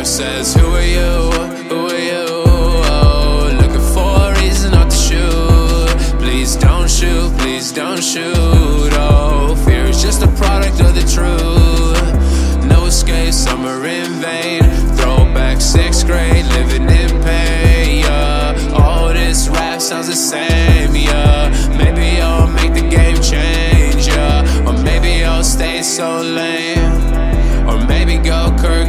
Fear says, who are you? Who are you? Oh, looking for a reason not to shoot. Please don't shoot, please don't shoot. Oh, fear is just a product of the truth. No escape, summer in vain. Throwback 6th grade, living in pain, yeah. All this rap sounds the same, yeah. Maybe I'll make the game change, yeah. Or maybe I'll stay so lame. Or maybe go Kurt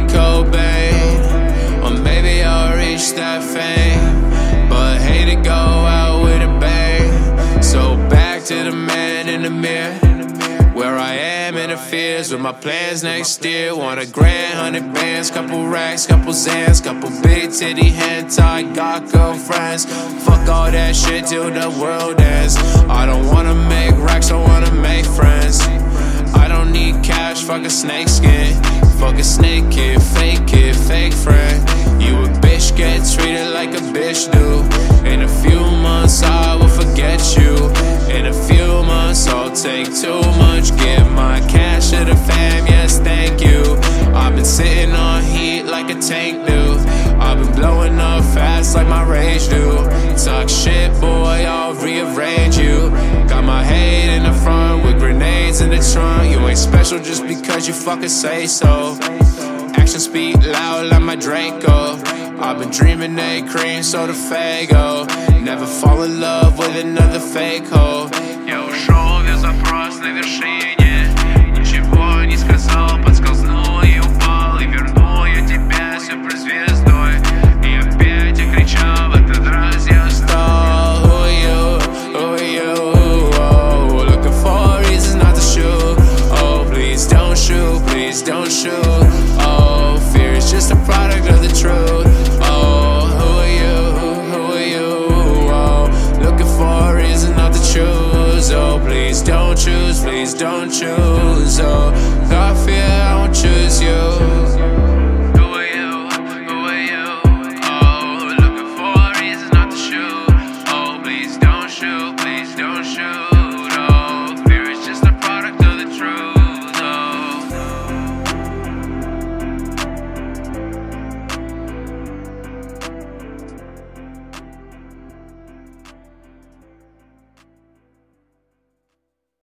Cobain. Or maybe I'll reach that fame. But hate to go out with a bang. So back to the man in the mirror, where I am interferes with my plans next year. Want a grand, 100 bands, couple racks, couple Zans, couple big titty hentai, got girlfriends. Fuck all that shit till the world ends. I don't wanna make racks, I wanna make friends. I don't need cash, fuck a snake skin. Fuck a snake kid, fake friend. You a bitch, get treated like a bitch do. In a few months I will forget you. In a few months I'll take too much. Give my cash to the fam, yes thank you. I've been sitting on heat like a tank do. I've been blowing up fast like my rage do. Talk shit boy, I'll rearrange you. Got my hate in the front with grenades in the trunk. You ain't special just because you fucking say so. Actions speak loud like my Draco. I've been dreaming they cream soda Fago. Never fall in love with another fake hoe. Я ушел, весь запрос на вершине. Ничего не сказал, подскользнул и упал. И вернул я тебя суперзвездой. И опять я кричал, в этот раз я стал. Who are you? Who are you? Oh, looking for reasons not to shoot. Oh, please don't shoot, please don't shoot. Oh, fear is just a product of the truth. Oh, who are you? Who are you? Oh, looking for a reason not to choose. Oh, please don't choose, please don't choose. Oh,